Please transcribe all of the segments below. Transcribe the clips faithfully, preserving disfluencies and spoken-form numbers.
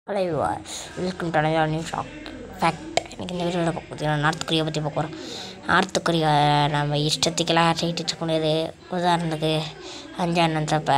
Hello viewers, welcome to another new shock fact. எனக்கு இந்த வீடியோவில் பார்த்தீங்கன்னா நார்த் கொரியா பற்றி பார்க்க போகிறோம். நார்த் கொரியா நம்ம இஷ்டத்துக்கெல்லாம் செய்யிட்டு இருக்க முடியாது. உதாரணத்துக்கு அஞ்சானந்தப்ப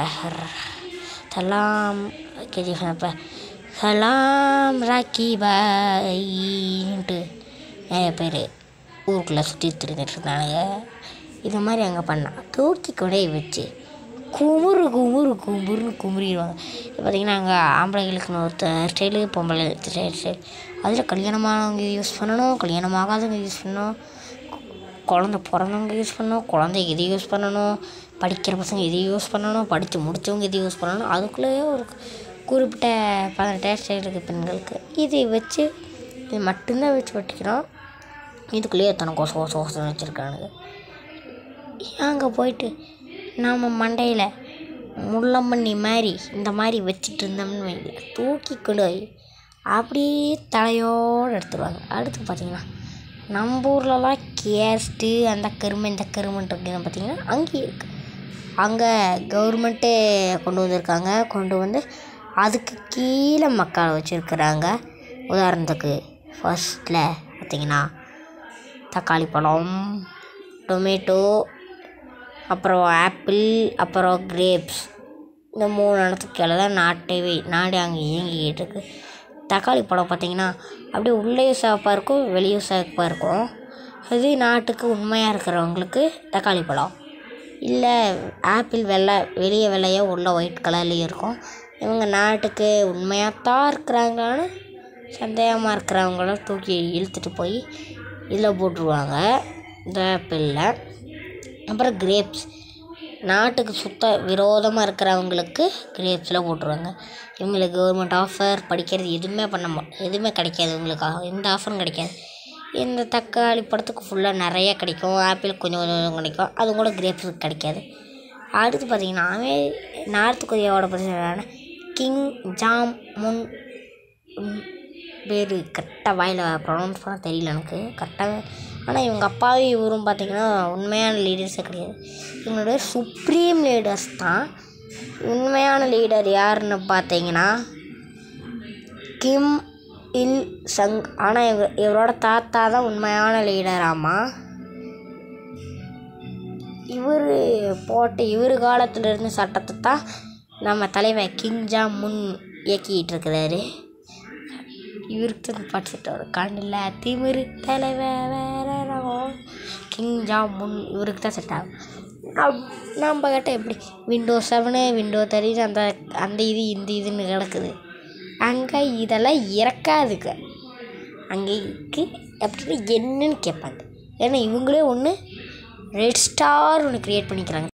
சலாம் கேஜிஃபப்ப சலாம் ராக்கி பாயின்ட்டு நிறைய பேர் ஊருக்குள்ளே சுற்றி திருந்துட்டு இருந்தாங்க. இது மாதிரி அங்கே பண்ணால் தூக்கி கொடை வச்சு குமுறு குமுறு குமுறுன்னு குமுறிடுவாங்க. இப்போ பார்த்திங்கன்னா அங்கே ஆம்பளைகளுக்குன்னு ஒரு ஸ்டைலு, பொம்பளை ஸ்டைல் ஸ்டைல் அதில் கல்யாணமானவங்க யூஸ் பண்ணணும், கல்யாணம் ஆகாதவங்க யூஸ் பண்ணணும், குழந்த பிறந்தவங்க யூஸ் பண்ணணும், குழந்தை எது யூஸ் பண்ணணும், படிக்கிற பசங்க எது யூஸ் பண்ணணும், படித்து முடித்தவங்க எது யூஸ் பண்ணணும். அதுக்குள்ளேயே ஒரு குறிப்பிட்ட பதினெட்டு ஹேர் ஸ்டைல் இருக்குது பெண்களுக்கு. இதை வச்சு இது மட்டும்தான் வச்சு வெட்டிக்கிறோம். இதுக்குள்ளேயே எத்தனை கொச கொச கொசம் வச்சுருக்கானுங்க. அங்கே போயிட்டு நாம் மண்டையில் முள்ளம்பண்ணி மாதிரி இந்த மாதிரி வச்சுட்டு இருந்தோம்னு வைங்க, தூக்கி கொண்டு போய் அப்படியே தலையோடு எடுத்துருவாங்க. அடுத்து பார்த்திங்கன்னா நம்ம ஊர்லலாம் கேஸ்ட்டு அந்த கருமை இந்த கருமைன்ட்டு அப்படின்னு பார்த்திங்கன்னா அங்கேயும் இருக்குது. அங்கே கவர்மெண்ட்டே கொண்டு வந்திருக்காங்க. கொண்டு வந்து அதுக்கு கீழே மக்களை வச்சுருக்குறாங்க. உதாரணத்துக்கு ஃபர்ஸ்ட்டில் பார்த்திங்கன்னா தக்காளி பழம், டொமேட்டோ, அப்புறம் ஆப்பிள், அப்புறம் கிரேப்ஸ், இந்த மூணு இடத்துக்கு கீழே தான் நாட்டவே நாடு அங்கே இயங்கிக்கிட்டு இருக்குது. தக்காளி பழம் பார்த்திங்கன்னா அப்படியே உள்ளேயும் சிவப்பாக இருக்கும், வெளியும் சிவப்பாக இருக்கும். அது நாட்டுக்கு உண்மையாக இருக்கிறவங்களுக்கு தக்காளி பழம். இல்லை ஆப்பிள் வெள்ளை வெளியே வெள்ளையாக உள்ள ஒயிட் கலர்லேயும் இருக்கும். இவங்க நாட்டுக்கு உண்மையாக தான் இருக்கிறாங்களான்னு சந்தேகமாக இருக்கிறவங்கள தூக்கி இழுத்துட்டு போய் இதில் போட்டுருவாங்க, இந்த ஆப்பிளில். அப்புறம் கிரேப்ஸ் நாட்டுக்கு சுத்த விரோதமாக இருக்கிறவங்களுக்கு கிரேப்ஸில் போட்டுருவாங்க. இவங்களுக்கு கவர்மெண்ட் ஆஃபர் படிக்கிறது எதுவுமே பண்ண மா எதுவுமே கிடைக்காது. இவங்களுக்காக எந்த ஆஃபரும் கிடைக்காது. இந்த தக்காளி பழத்துக்கு ஃபுல்லாக நிறையா கிடைக்கும், ஆப்பிள் கொஞ்சம் கொஞ்சம் கிடைக்கும், அது கூட கிரேப்ஸுக்கு கிடைக்காது. அடுத்து பார்த்திங்கன்னா நார்த் கொரியாவோட பிரச்சனை கிங் ஜாம் முன் பேர் கரெக்டாக வாயில் ப்ரொனவுன்ஸ் பண்ண தெரியல எனக்கு கரெக்டாக. ஆனால் இவங்க அப்பாவும் இவரும் பார்த்திங்கன்னா உண்மையான லீடர்ஸே கிடையாது. இவங்களுடைய சுப்ரீம் லீடர்ஸ் தான். உண்மையான லீடர் யாருன்னு பார்த்தீங்கன்னா கிம் இல் சங். ஆனால் இவ இவரோட தாத்தா தான் உண்மையான லீடராமா. இவர் போட்டு இவர் காலத்திலிருந்து சட்டத்தை தான் நம்ம தலைவர் கிங் ஜாம் முன் இயக்கிட்டு இருக்கிறாரு. இவருக்கு தான் பாட்டு செட் வரும். கண்ணில் திமிரு தலைவர் வேற கிங் ஜாம் முன் இவருக்கு தான் செட் ஆகும். நம்ம கிட்ட எப்படி விண்டோ செவனு விண்டோ தெரியுது அந்த அந்த இது இந்த இதுன்னு கிடக்குது. அங்கே இதெல்லாம் இறக்காதுங்க. அங்கே இருக்கு அப்படின்னு என்னன்னு கேட்பாங்க. ஏன்னா இவங்களே ஒன்று ரெட் ஸ்டார் ஒன்று க்ரியேட் பண்ணிக்கிறாங்க.